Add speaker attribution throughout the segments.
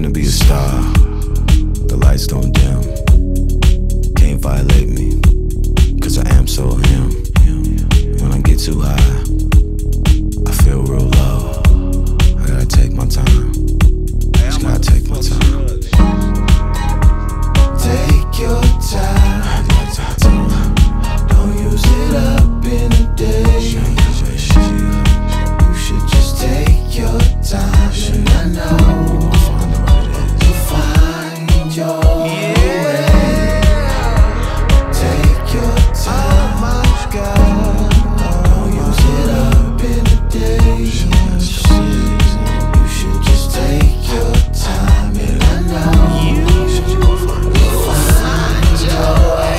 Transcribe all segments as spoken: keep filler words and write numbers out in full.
Speaker 1: wanna be a star. The lights don't dim. Can't violate me, cause I am so him. When I get too high, I feel real low. I gotta take my time. Just gotta take my time. Take your time. Don't use it up in a day. You should just take your time. And I know you'll find your way. Take your time, my God. Don't use it up in a day. You should just take your time. And I know you'll find your way.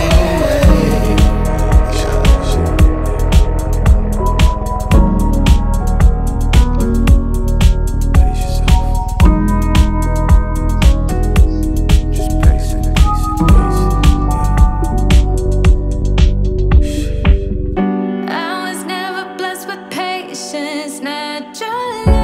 Speaker 2: I was never blessed with patience, naturally.